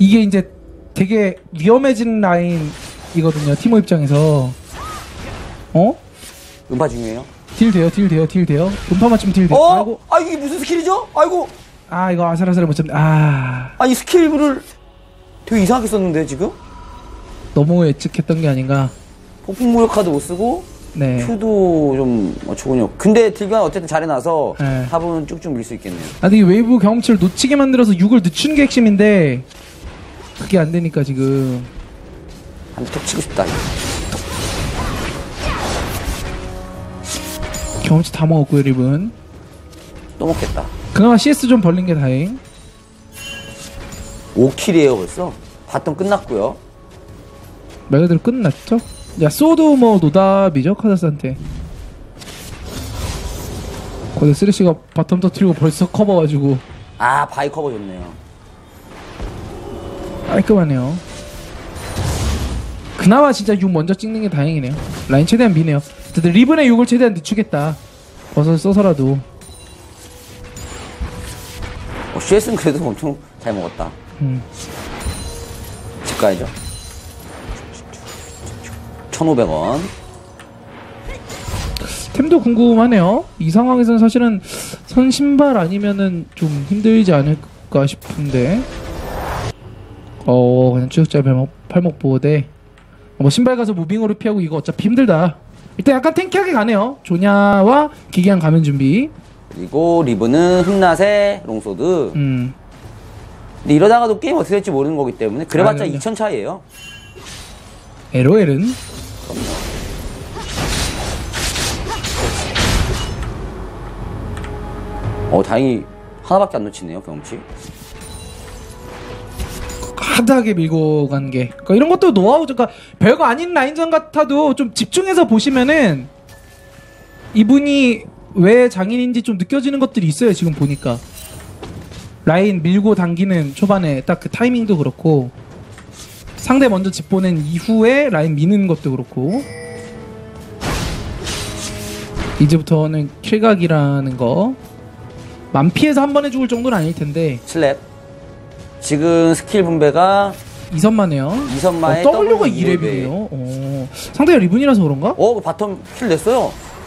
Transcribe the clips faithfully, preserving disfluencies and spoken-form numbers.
이게 이제 되게 위험해진 라인이거든요. 티모 입장에서. 어? 음파 중요해요. 딜 돼요, 딜 돼요, 딜 돼요. 음파 맞추면 딜 돼요. 어? 아이고. 아 이게 무슨 스킬이죠? 아이고. 아 이거 아슬아슬 못 잡네. 아. 아니 스킬을 되게 이상하게 썼는데 지금? 너무 예측했던 게 아닌가. 폭풍 무력 카드 못 쓰고 네. 큐도 좀 좋군요. 근데 딜가 어쨌든 잘해놔서 네. 탑은 쭉쭉 밀 수 있겠네요. 아 근데 이 웨이브 경험치를 놓치게 만들어서 육을 늦추는 게 핵심인데 그게 안 되니까 지금. 한 대 톡 치고 싶다. 경험치 다 먹었고요, 립은. 또 먹겠다. 그나마 씨에스 좀 벌린 게 다행. 오 킬이에요 벌써. 바텀 끝났고요. 말 그대로 끝났죠? 야, 소도 뭐 노답이죠, 카자스한테. 거기 쓰레쉬가 바텀 터트리고 벌써 커버 가지고 아 바이 커버 좋네요. 깔끔하네요. 그나마 진짜 육 먼저 찍는 게 다행이네요. 라인 최대한 미네요. 근데 리븐의 육을 최대한 늦추겠다. 버섯을 써서라도. 어, 씨에스는 그래도 엄청 잘 먹었다. 음. 집 가야죠. 천오백 원. 템도 궁금하네요. 이 상황에서는 사실은 선신발 아니면은 좀 힘들지 않을까 싶은데. 어, 그냥 추적자 발목, 팔목 보호대. 뭐 신발 가서 무빙으로 피하고 이거 어차피 힘들다. 일단 약간 탱키하게 가네요. 조냐와 기기한 가면 준비. 그리고 리브는 흠낫의 롱소드. 음. 근데 이러다가도 게임 어떻게 될지 모르는 거기 때문에 그래봤자 아, 이천 차이에요. 엘오엘은 어 다행히 하나밖에 안 놓치네요 경험치. 하드하게 밀고 간 게. 그러니까 이런 것도 노하우죠. 그러니까 별거 아닌 라인전 같아도 좀 집중해서 보시면은 이분이 왜 장인인지 좀 느껴지는 것들이 있어요. 지금 보니까 라인 밀고 당기는 초반에 딱 그 타이밍도 그렇고 상대 먼저 집 보낸 이후에 라인 미는 것도 그렇고 이제부터는 킬각이라는 거 만피해서 한 번에 죽을 정도는 아닐 텐데 슬랩. 지금 스킬 분배가 이선마네요. 이선마의 어, W가 W 이 렙이네요. 어, 상대가 리븐이라서 그런가? 어 바텀 킬 냈어요.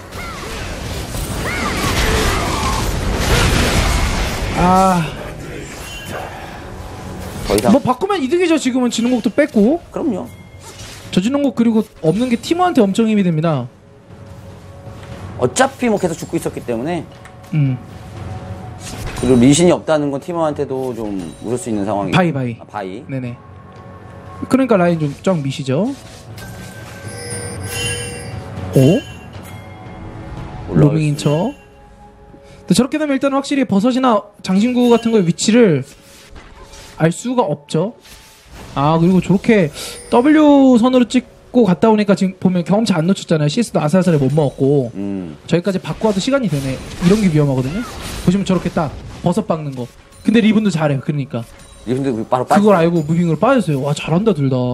아, 더 이상 뭐 바꾸면 이득이죠. 지금은 지는 곡도 뺐고 그럼요. 저지는 곡 그리고 없는 게 티모한테 엄청 힘이 됩니다. 어차피 뭐 계속 죽고 있었기 때문에. 음, 그리고 리신이 없다는 건 팀원한테도 좀 웃을 수 있는 상황이고. 바이 바이. 아, 바이. 네네. 그러니까 라인 좀 쫙 미시죠. 오? 로밍인 척. 근데 저렇게 되면 일단 확실히 버섯이나 장신구 같은 거의 위치를 알 수가 없죠. 아 그리고 저렇게 W 선으로 찍고 갔다 오니까 지금 보면 경험치 안 놓쳤잖아요. 씨에스도 아슬아슬에 못 먹었고 음. 저기까지 바꿔 와도 시간이 되네. 이런 게 위험하거든요. 보시면 저렇게 딱 버섯 박는 거. 근데 리븐도 잘해요. 그러니까 리븐도 바로 빠졌어요. 그걸 알고 무빙으로 빠졌어요. 와 잘한다 둘 다.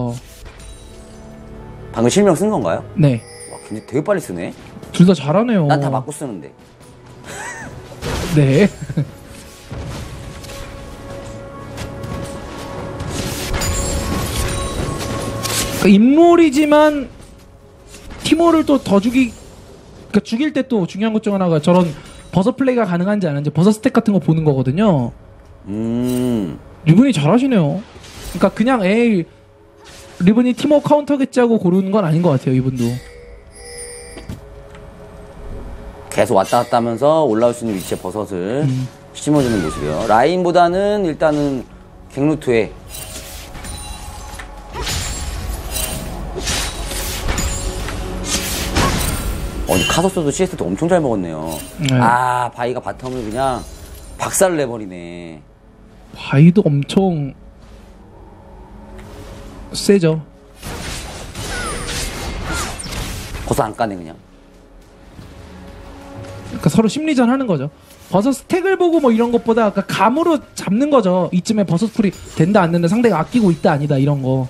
방금 실명 쓴 건가요? 네. 와 근데 되게 빨리 쓰네. 둘 다 잘하네요. 난 다 맞고 쓰는데. 네. 그러니까 인물이지만 티모를 또 더 죽이 그러니까 죽일 때 또 중요한 것 중 하나가 저런 버섯 플레이가 가능한지 안 하는지 버섯 스택 같은 거 보는 거거든요. 음. 리븐이 잘하시네요. 그러니까 그냥 에이 리븐이 티모 카운터겠지 하고 고르는 건 아닌 것 같아요. 이분도. 계속 왔다 갔다 하면서 올라올 수 있는 위치에 버섯을 음. 심어주는 모습이요. 라인보다는 일단은 갱루트에 어, 카서스도 씨에스도 엄청 잘 먹었네요. 네. 아 바이가 바텀을 그냥 박살을 내버리네. 바이도 엄청 세죠. 버섯 안 까네 그냥. 그러니까 서로 심리전 하는 거죠. 버섯 스택을 보고 뭐 이런 것보다 그러니까 감으로 잡는 거죠. 이쯤에 버섯 풀이 된다 안 된다 상대가 아끼고 있다 아니다 이런 거.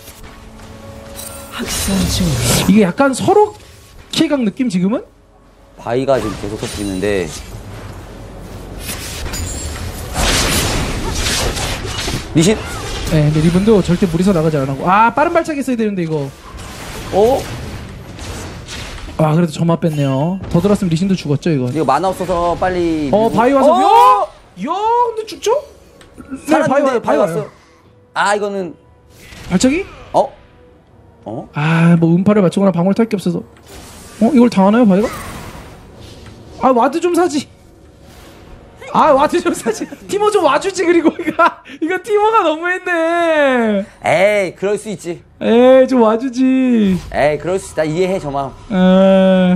학살 중. 이게 약간 서로 킬각 느낌 지금은? 바이가 지금 계속 터뜨리는데 리신 네, 근데 리븐도 절대 무리서 나가지 않고. 아, 빠른 발차기 써야 되는데 이거. 어? 아, 그래도 점화 뺐네요. 더 들었으면 리신도 죽었죠 이거. 이거 만화 없어서 빨리. 어, 밀고- 바위 와서. 어! 야, 야, 근데 죽죠? 네, 살았는데 와요, 바위 와요. 왔어. 아 이거는 발차기? 어? 어? 아, 뭐 음파를 맞추거나 방울 탈 게 없어서. 어, 이걸 당하나요, 바위가? 아, 와드 좀 사지. 아, 와드 좀 사지. 티모 좀 와주지. 그리고 이거 이거 티모가 너무했네. 에이 그럴 수 있지. 에이, 좀 와주지. 에이 그럴 수 있다. 이해해 저 마음. 에...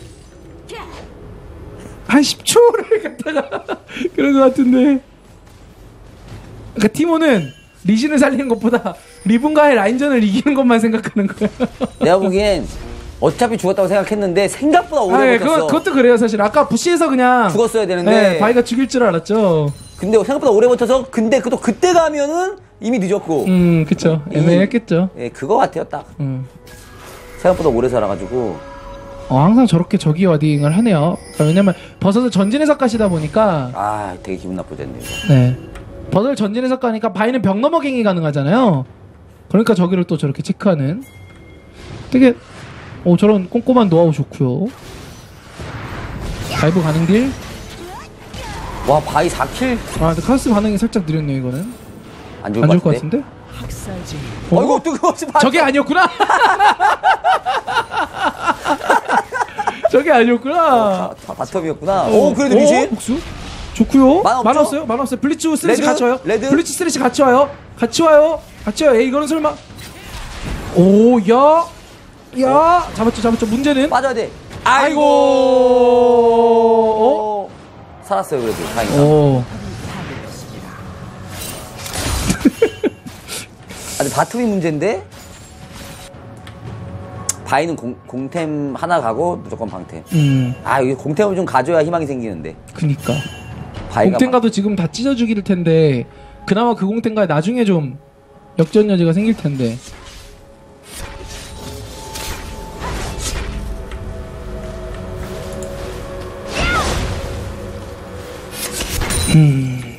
한 십 초를 갖다가 그런 것 같은데. 그러니까 티모는 리신을 살리는 것보다 리븐과의 라인전을 이기는 것만 생각하는 거야. 내가 보기엔 어차피 죽었다고 생각했는데 생각보다 오래 아, 예, 버텼어. 그거, 그것도 그래요 사실. 아까 부시에서 그냥 죽었어야 되는데. 네, 바위가 죽일 줄 알았죠. 근데 생각보다 오래 버텨서 근데 또 그때 가면은 이미 늦었고. 음, 그쵸. 애매했겠죠. 예, 그거 같아요 딱. 음. 생각보다 오래 살아가지고. 어, 항상 저렇게 저기 와딩을 하네요. 그러니까 왜냐면 버섯을 전진해서 까시다 보니까 아 되게 기분 나쁘겠네 이거. 네. 버섯을 전진해서 까니까 바위는 벽 넘어갱이 가능하잖아요. 그러니까 저기를 또 저렇게 체크하는. 되게 어 저런 꼼꼼한 노하우 좋고요. 다이브 가능 딜. 와 바위 사 킬? 아 근데 카스 반응이 살짝 느렸네요 이거는. 안 좋을 안 좋을 것 것 같은데? 같은데? 어? 이거 뜨거워지 마. 저게 아니었구나. 저게 아니었구나. 아, 바- 바텀이었구나. 오 그래도 미신? 복수? 좋구요. 만화 없죠? 만화 없어요? 만화 없어요. 블리츠 스레시 레드? 같이 와요. 레드? 블리츠 스레시 같이 와요. 같이 와요. 같이 와요. 에이, 이거는 설마. 오, 야. 야. 잡았죠, 잡았죠. 문제는. 빠져야 돼. 아이고. 어? 살았어요 그래도 다행이다. 오. 아, 근데 바텀이 문제인데? 바위는 공, 공템 하나 가고 무조건 방템. 음, 아 여기 공템을 좀 가져야 희망이 생기는데. 그니까. 바위가 공탱가도 지금 다 찢어 죽일 텐데, 그나마 그 공탱가 나중에 좀 역전 여지가 생길 텐데. 음.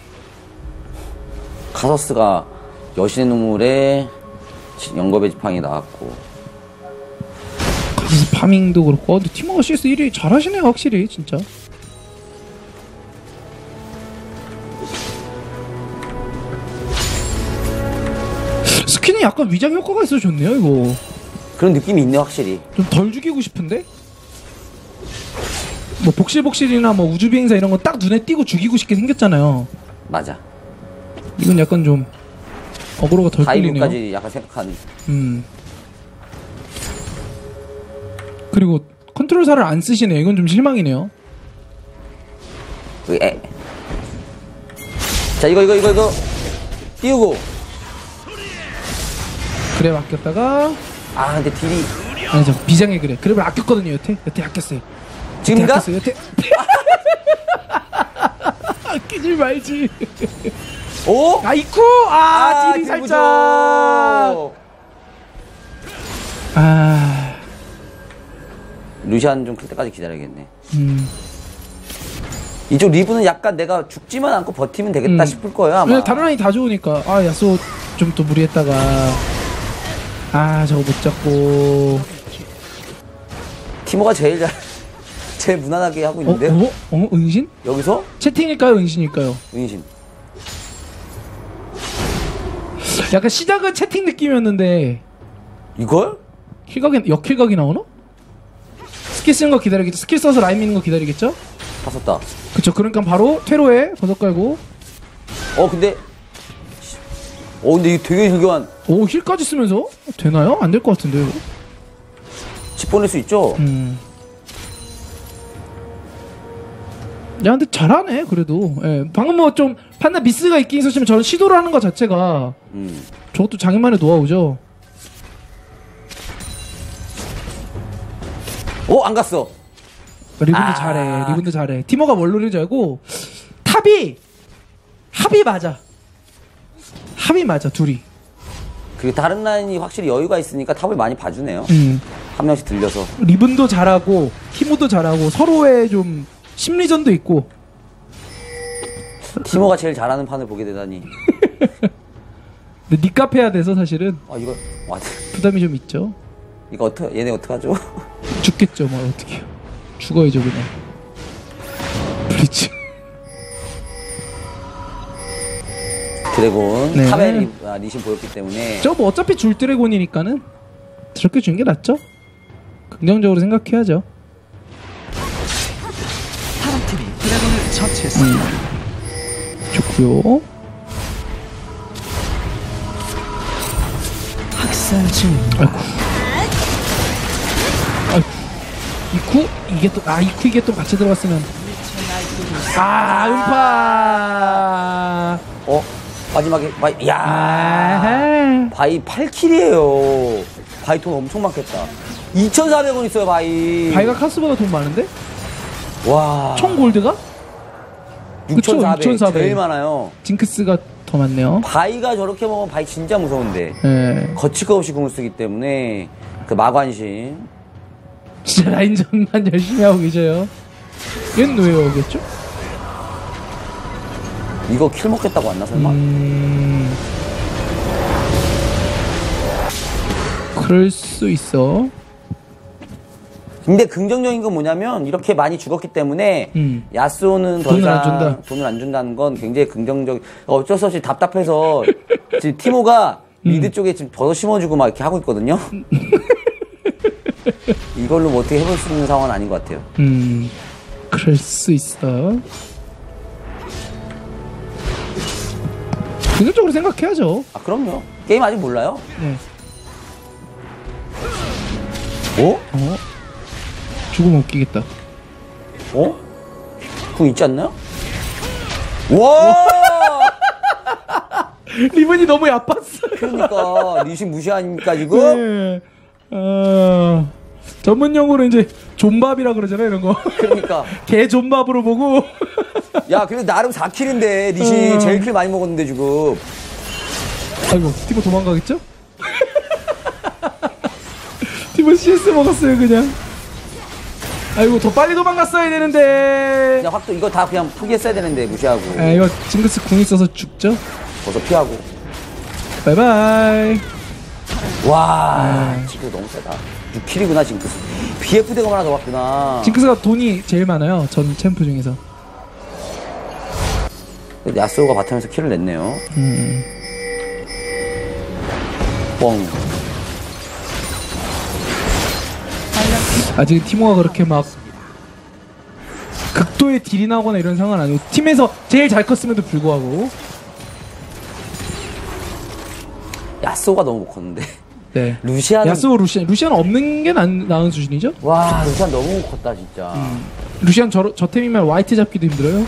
카서스가 여신의 눈물에 영겁의 지팡이 나왔고. 그래서 파밍도 그렇고. 어, 근데 팀워크 씨에스 일 위 잘하시네요, 확실히, 진짜. 스킨이 약간 위장 효과가 있어 좋네요, 이거. 그런 느낌이 있네 확실히. 좀 덜 죽이고 싶은데? 뭐 복실복실이나 뭐 우주비행사 이런 거 딱 눈에 띄고 죽이고 싶게 생겼잖아요. 맞아. 이건 약간 좀 어그로가 덜 끌리네요. 다이브까지 약간 생각한. 음. 그리고 컨트롤사를 안 쓰시네. 이건 좀 실망이네요. 그 에. 자 이거 이거 이거 이거 띄우고. 그래 아꼈다가 아 근데 딜이 아니죠 비장의 그래 그래을 아꼈거든요. 여태 여태 아꼈어요. 여태 지금인가? 아꼈어요. 여태 아끼지 말지. 오? 아 있고 아 딜이 딜 살짝 부족. 아 루시안 좀 클 때까지 기다려야겠네. 음. 이쪽 리브는 약간 내가 죽지만 않고 버티면 되겠다 음. 싶을 거예요 아마. 왜 다른 라인이 다 좋으니까 아 야쏘 좀 또 무리했다가 아 저거 못 잡고 티모가 제일 잘 제일 무난하게 하고 어? 있는데 어? 어? 은신? 여기서 채팅일까요? 은신일까요? 은신. 약간 시작은 채팅 느낌이었는데 이걸? 킬각이 역킬각이 나오나? 스킬 쓰는 거 기다리겠죠? 스킬 써서 라인 미는 거 기다리겠죠? 다 썼다. 그쵸 그러니까 바로 퇴로에 버섯 깔고 어 근데 어 근데 이거 되게 힐교한. 오 힐까지 쓰면서? 되나요? 안 될 것 같은데 이거? 집 보낼 수 있죠? 음. 야 근데 잘하네 그래도. 예. 방금 뭐 좀 판단 미스가 있긴 있었지만 저는 시도를 하는 것 자체가 음. 저것도 자기만의 노하우죠. 오 안 갔어. 리븐도 아. 잘해. 리븐도 잘해. 티모가 원로인 줄 알고 탑이 합이 맞아. 합이 맞아 둘이. 그리고 다른 라인이 확실히 여유가 있으니까 탑을 많이 봐주네요. 음. 한 명씩 들려서. 리븐도 잘하고 티모도 잘하고 서로의 좀 심리전도 있고. 티모가 제일 잘하는 판을 보게 되다니. 근데 니값 해야 돼서 사실은 아 이거 와 부담이 좀 있죠. 이거 어떡 얘네 어떡하죠? 죽겠죠, 뭐 어떻게요? 죽어야죠 그냥. 블리츠. 드래곤 네. 탑에 리, 아, 리신 보였기 때문에 저 뭐 어차피 줄 드래곤이니까는 저렇게 주는 게 낫죠. 긍정적으로 생각해야죠. 파란팀이 드래곤을 처치했습니다. 좋고요. 학살 중입니다. 아이고. 아이고. 이쿠 이게 또 아 이쿠 이게 또 같이 들어갔으면 아 음파. 어 마지막에 바이 야 아하. 바이 팔 킬이에요. 바이 돈 엄청 많겠다. 이천사백 원 있어요 바이. 바이가 카스보다 돈 많은데? 와 총 골드가? 그쵸, 육천사백 육천사백. 제일 많아요. 징크스가 더 많네요. 바이가 저렇게 먹으면 바이 진짜 무서운데 예. 거칠 거 없이 궁을 쓰기 때문에 그 마관심. 진짜 라인전만 열심히 하고 계셔요. 얘는 왜 오겠죠? 이거 킬 먹겠다고 왔나 설마? 음... 그럴 수 있어. 근데 긍정적인 건 뭐냐면 이렇게 많이 죽었기 때문에 음. 야스오는 더 돈을 이상 안 준다. 돈을 안 준다는 건 굉장히 긍정적. 어쩔 수 없이 답답해서 지금 티모가 음. 미드 쪽에 지금 버섯 심어주고 막 이렇게 하고 있거든요. 이걸로 뭐 어떻게 해볼 수 있는 상황은 아닌 것 같아요. 음... 그럴 수 있어. 긍정적으로 생각해야죠. 아 그럼요. 게임 아직 몰라요. 네. 어? 어? 죽으면 웃기겠다. 어? 궁 있지 않나요? 와! 리본이 너무 얕았어. 그러니까 리신 무시 아닙니까 지금? 네. 어... 전문 용어로 이제 존밥이라 그러잖아요, 이런 거. 그러니까 개 존밥으로 보고. 야 그래도 나름 사 킬인데 리신 어. 제일 킬 많이 먹었는데 지금. 아이고, 티모 도망가겠죠? 티모 씨에스 먹었어요, 그냥. 아이고, 더 빨리 도망갔어야 되는데. 그냥 확 또 이거 다 그냥 포기했어야 되는데 무시하고. 아, 이거 징크스 궁 있어서 죽죠? 벌써 피하고. 바이바이. 와, 지금 너무 세다. 육 킬이구나 징크스. 비에프대가 하나 더 왔구나. 징크스가 돈이 제일 많아요, 전 챔프 중에서. 근데 야스오가 바텀에서 킬을 냈네요. 음. 뻥. 아직 티모가 그렇게 막 극도의 딜이 나거나 이런 상황은 아니고 팀에서 제일 잘 컸음에도 불구하고. 야스오가 너무 못 컸는데. 네. 루시안은 야스오 루시안 루시안 없는 게 나, 나은 수준이죠? 와 루시안 너무 못 컸다 진짜. 음. 루시안 저, 저 템이면 와이트 잡기도 힘들어요.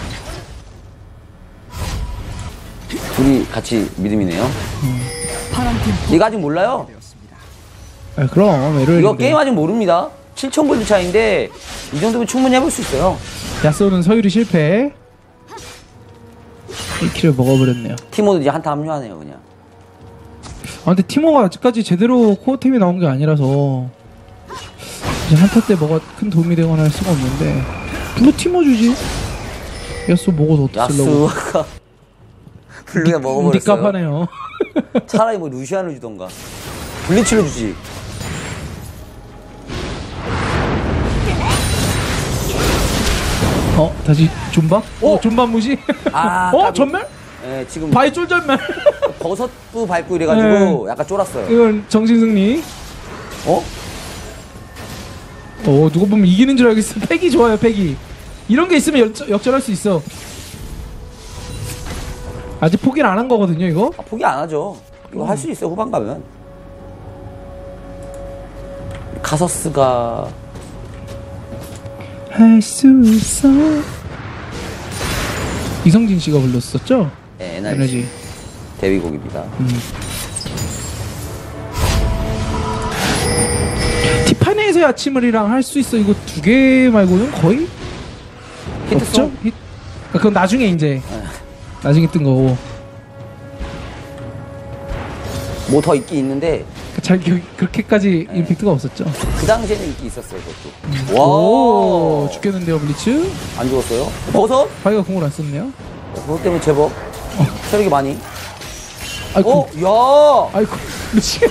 둘이 같이 믿음이네요. 파란팀 이거 아직 몰라요. 아, 그럼 에러인데. 이거 게임 아직 모릅니다. 칠천 골드 차이인데 이 정도면 충분히 해볼 수 있어요. 야스오는 서유리 실패. 일 킬을 먹어버렸네요. 티모도 이제 한타 합류하네요 그냥. 아 근데 티모가 아직까지 제대로 코어템이 나온 게 아니라서 이제 한타 때 뭐가 큰 도움이 되거나 할 수가 없는데 블루 티모 주지. 야스오 먹어서 어떡하려고. 야스오가 블루가 먹어버렸어요. 니값하네요. 차라리 뭐 루시안을 주던가 블리츠를 주지. 어 다시 존밥? 어 존밥 무시? 아, 어 까비. 전멸? 예, 지금 바이 쫄전멸. 버섯도 밟고 이래가지고 네. 약간 쫄았어요. 이건 정신승리. 어? 어 누가 보면 이기는 줄 알겠어. 패기 좋아요 패기. 이런 게 있으면 역, 역전할 수 있어. 아직 포기를 안 한 거거든요 이거. 아, 포기 안 하죠. 이거 할 수 있어요 후반 가면. 카서스가 할 수 있어. 이성진 씨가 불렀었죠? 네, 에너지, 에너지. 데뷔곡입니다. 음. 티파니에서의 아침을이랑 할 수 있어. 이거 두 개 말고는 거의 히트송? 없죠? 히... 아, 그건 나중에 이제 나중에 뜬 거고. 뭐 더 있긴 있는데 잘 기억 그렇게까지 임팩트가 없었죠. 그 당시에는 인기 있었어요 그것도. 오, 와, 죽겠는데요 블리츠. 안 죽었어요? 버섯? 바이가 공을 안 썼네요. 그것 때문에 제법 체력이 많이. 아이고. 어? 야! 아이고. 루시.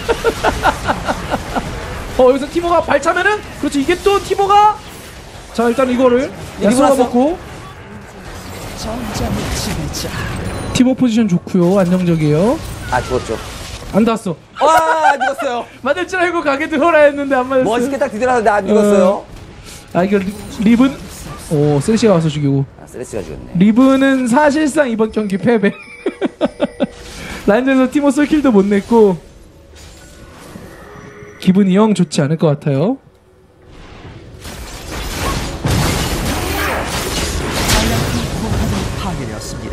어 여기서 티모가 발차면은 그렇지 이게 또 티모가 자 일단 이거를 야스가 났어? 먹고 전장의 지배자. 티모 포지션 좋고요 안정적이에요. 아, 죽었죠. 안 닿았어. 와, 안 죽었어요. 맞을 줄 알고 가게 들어라 했는데 안 맞았어. 멋있게 딱 뒤돌아서는데 안 죽었어요. 아 이거 리, 리븐 오 쓰레시가 와서 죽이고 아, 쓰레쉬가 죽였네. 리븐은 사실상 이번 경기 패배. 라인전에서 티모 솔킬도 못 냈고 기분이 영 좋지 않을 것 같아요. 포탑이 파괴되었습니다.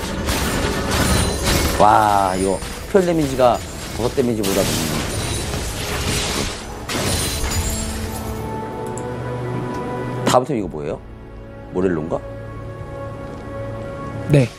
와, 이거 표현 데미지가 버섯 데미지보다 높네. 다음부터 이거 뭐예요? 모렐로인가? 네.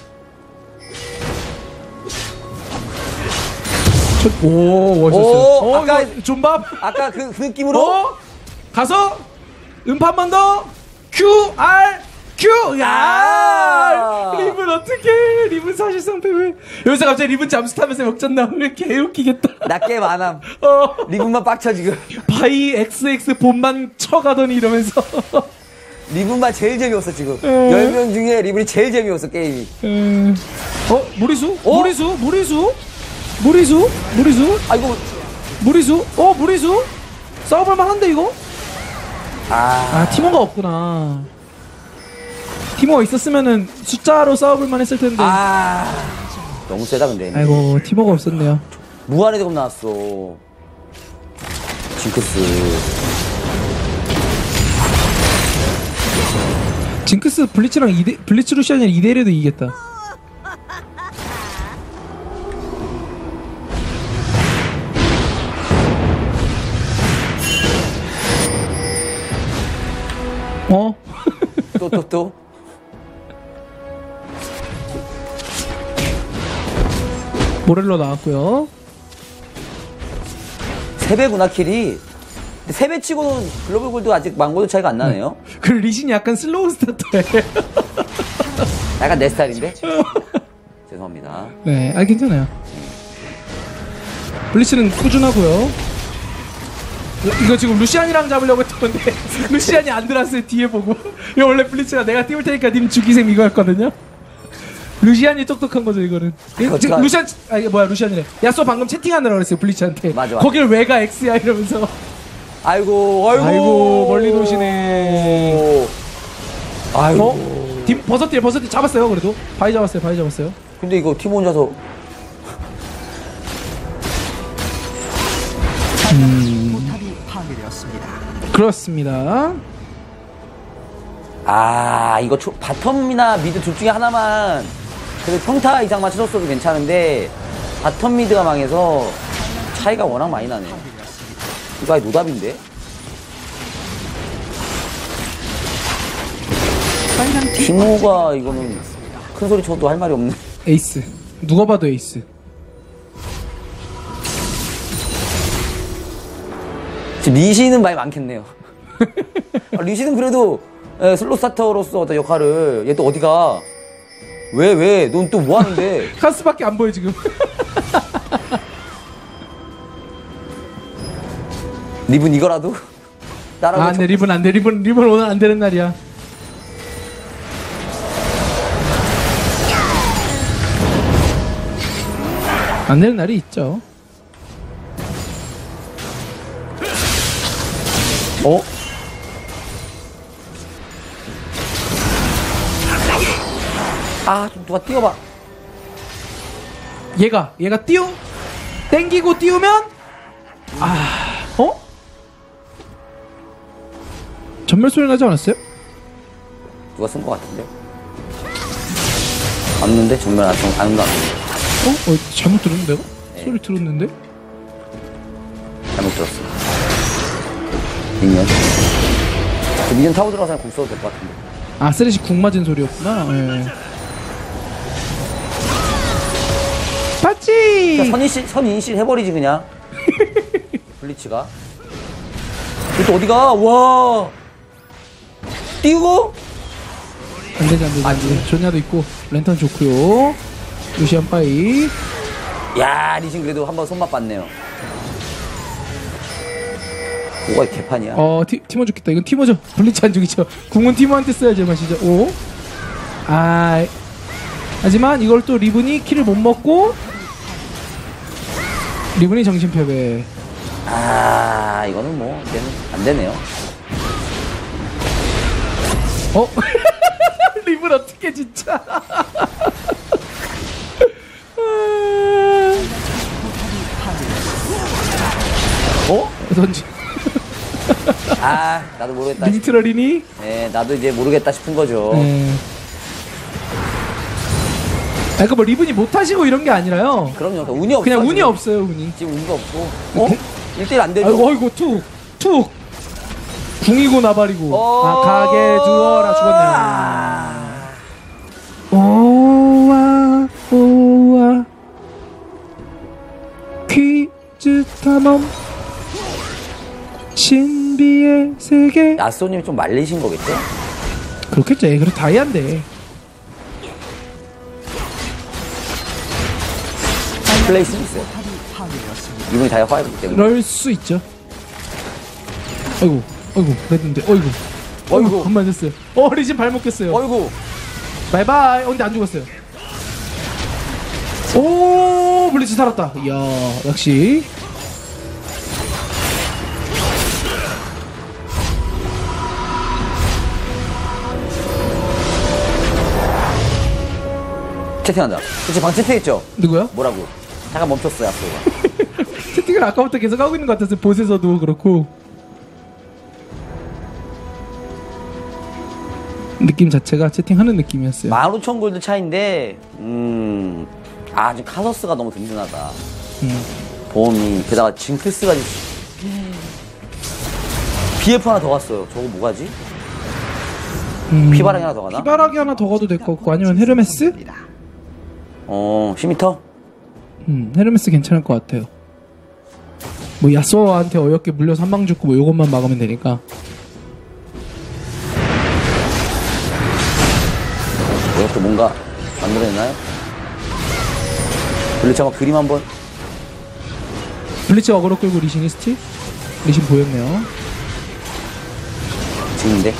저, 오 멋있었어요. 오, 어, 아까- 이거 존밥. 아까 그, 그 느낌으로? 어? 가서 음파 한 번 더. Q R Q. 야 아. 리븐 어떻게? 리븐 사실상 패배. 여기서 갑자기 리븐 잠수 타면서 역전 나오면 개웃기겠다. 나 게임 안 함. 어. 리븐만 빡쳐 지금. 바이 엑스엑스 본만 쳐가더니 이러면서. 리븐만 제일 재미없어 지금. 음. 열 명 중에 리븐이 제일 재미없어 게임이. 음. 어 무리수? 어? 무리수? 무리수? 무리수? 무리수? 아 이거 무리수? 어 무리수? 싸워볼 만한데 이거? 아, 아 티모가 없구나. 티모가 있었으면은 숫자로 싸워볼 만했을 텐데. 아 너무 세다 근데. 아이고 티모가 없었네요. 무한의 대검 나왔어. 징크스. 징크스 블리츠랑 이대 블리츠 루시안이랑 이 대 일에도 이기겠다. 어? 또 또 또. 모렐로 나왔고요. 세배구나 킬이. 근데 세배 치고는 글로벌 골드 아직 망고도 차이가 안 나네요. 그 리신이 약간 슬로우 스타터예요. 약간 내 스타일인데. 죄송합니다. 네, 아 괜찮아요. 블리츠는 꾸준하고요. 이거 지금 루시안이랑 잡으려고 했던 건데 루시안이 안 들어왔어요. 뒤에 보고. 이거 원래 블리츠가 내가 띄울 테니까 님 죽이셈 이거였거든요. 루시안이 똑똑한 거죠 이거는. 어떡하- 지금 루시안 아 이게 뭐야 루시안이래. 야쏘 방금 채팅하느라 그랬어요 블리츠한테. 맞아, 맞아. 거길 왜 가 엑스야 이러면서. 아이고 아이고. 아이고 멀리 도시네. 아이고. 어? 딤 버섯띠 버섯띠 잡았어요 그래도. 바위 잡았어요 바위 잡았어요. 근데 이거 팀 혼자서 포탑이 파괴되었습니다. 그렇습니다. 아 이거 초, 바텀이나 미드 둘 중에 하나만 그래도 평타 이상 맞춰줬어도 괜찮은데 바텀 미드가 망해서 차이가 워낙 많이 나네. 이거 아예 노답인데? 빨간 팀 티모가 이거는 큰 소리 쳐도 할 말이 없네. 에이스. 누가 봐도 에이스. 지금 리시는 많이 많겠네요. 아, 리시는 그래도 예, 슬로 스타터로서 어떤 역할을 얘 또 어디가 왜 왜 넌 또 뭐 하는데? 카스밖에 안 보여 지금. 리븐 이거라도 따라고. 아, 안돼 리본 안돼 리본 리본 오늘 안 되는 날이야. 안 되는 날이 있죠. 어? 아, 좀 누가 뛰어봐. 얘가 얘가 띄우 땡기고 띄우면 아 어? 전멸 소리 나지 않았어요? 누가 쓴 것 같은데? 안는데 정말 안 안, 안, 안, 어? 어 잘못 들었는데? 네. 소리 들었는데? 잘못 들었어. 미니언. 그 미니언 타고 들어가서 그냥 공 써도 될 것 같은데. 아 쓰레쉬 궁 맞은 소리였구나. 예. 봤지? 그냥 선인실, 선인실 해버리지 그냥. 블리츠가. 또 어디가? 와. 띄우고? 안되지 안되지 안되지. 존야도 있고 랜턴 좋고요. 루시안 빠이. 야, 리신 그래도 한번 손맛 봤네요. 뭐가 이 개판이야. 어 티, 티모 죽겠다. 이건 티모죠. 블리츠 안 죽이죠. 궁은 티모한테 써야지 맛이죠. 오. 아. 하지만 이걸 또 리븐이 키를 못 먹고 리븐이 정신패배. 아, 이거는 뭐 이제는 안 되네요. 어? 리븐 어떻게 진짜? 어? 던지. 아, 나도 모르겠다. 싶- 링트럴이니? 네, 나도 이제 모르겠다 싶은 거죠. 네. 아, 그러니까 뭐 리븐이 못 하시고 이런 게 아니라요. 그럼요. 그냥 운이 없어. 그냥 운이 지금. 없어요, 운이. 지금 운도 없고. 어? 일 대 일 안 되죠? 아이고, 아이고, 툭, 툭. 궁이고 나발이고. 어. 아, 가게 두어라 죽었네요. 오와, 오와. 퀴즈 탐험. 신비의 세계. 야쏘님이 좀 말리신 거겠죠? 그렇겠죠. 예, 그래 다이아인데. 플레이스는 있어요. 포탑이 파괴되었습니다. 이분이 다이아 화이트기 때문에. 그럴 수 있죠. 아이고, 아이고, 레드인데, 어이구. 어이구. 안 맞았어요. 어, 리신 발목 꼈어요. 어이구. 바이바이. 어, 근데 안 죽었어요. 오, 블리츠 살았다. 이야, 역시. 채팅한다. 그치, 방 채팅했죠? 누구야? 뭐라고? 잠깐 멈췄어, 야쏘가. 채팅을 아까부터 계속 하고 있는 것 같았어요. 보스에서도 그렇고. 느낌 자체가 채팅하는 느낌이었어요. 만 오천 골드 차인데, 음, 아, 지금 카서스가 너무 든든하다. 음. 보험이, 게다가 징크스가, 비에프 하나 더 갔어요. 저거 뭐가지? 음. 피바람이 하나 더 가나? 피바라기 하나 더 가도 될 것 같고, 아니면 헤르메스? 어, 십 미터? 음, 헤르메스 괜찮을 것 같아요. 뭐 야쏘한테 어이없게 물려서 한 방 죽고 뭐 요것만 막으면 되니까. 이렇게 뭔가 만들어냈나요? 블리츠 한번 그림 한번. 블리츠 어그로 끌고 리신이 스틸? 리신 보였네요. 지금인데.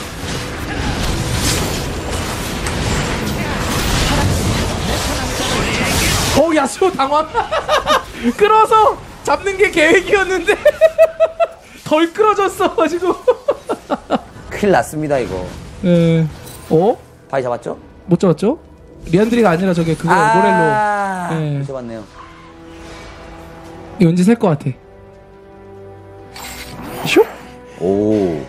어, 야쏘 당황. 끌어서 잡는 게 계획이었는데 덜 끌어졌어가지고. 큰일 났습니다, 이거. 예. 어? 바위 잡았죠? 못 잡았죠? 리안드리가 아니라 저게 그거 아, 모렐로. 예. 잡았네요. 이거 왠지 셀 것 같아. 슉? 오.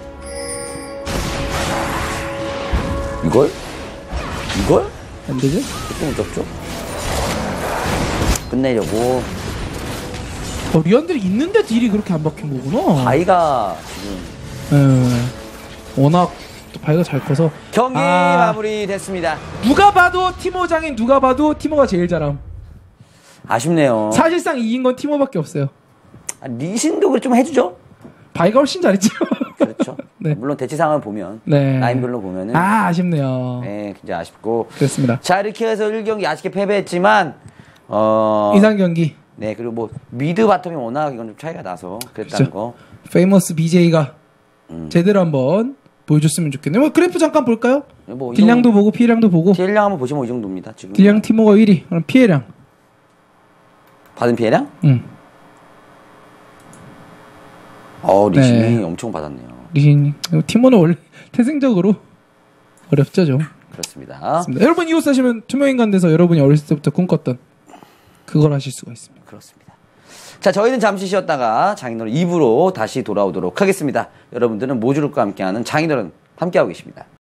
이걸? 이걸? 안 되죠? 조금 무섭죠? 끝내려고. 어, 리안드리 있는데 딜이 그렇게 안 박힌 거구나. 바위가 지금 예. 워낙 또 바위가 잘 커서. 경기 아. 마무리 됐습니다. 누가 봐도 티모장인 누가 봐도 티모가 제일 잘함. 아쉽네요. 사실상 이긴 건 티모밖에 없어요. 아, 리신도 좀 해주죠? 바위가 훨씬 잘했죠. 그렇죠. 네. 물론 대치상을 보면 네. 라인별로 보면은 아, 아쉽네요. 네, 굉장히 아쉽고. 그렇습니다. 자, 이렇게 해서 일 경기 아쉽게 패배했지만 어 이상 경기. 네, 그리고 뭐 미드 바텀이 워낙 이건 좀 차이가 나서 그랬다는 그렇죠. 거. 페이머스 비제이가 음. 제대로 한번 보여줬으면 좋겠네요. 뭐 그래프 잠깐 볼까요? 뭐 딜량도 보고 피해량도 보고. 딜량 한번 보시면 이 정도입니다. 지금 딜량 티모가 일 위. 그럼 피해량. 받은 피해량? 응. 어, 리신이 네. 엄청 받았네요. 리신. 티모는 원래 태생적으로 어렵죠 좀. 그렇습니다. 그렇습니다. 여러분 이웃 사시면 투명인간 돼서 여러분이 어렸을 때부터 꿈꿨던 그걸 하실 수가 있습니다. 그렇습니다. 자, 저희는 잠시 쉬었다가 장인어른 이 부로 다시 돌아오도록 하겠습니다. 여러분들은 모주룩과 함께하는 장인어른 함께하고 계십니다.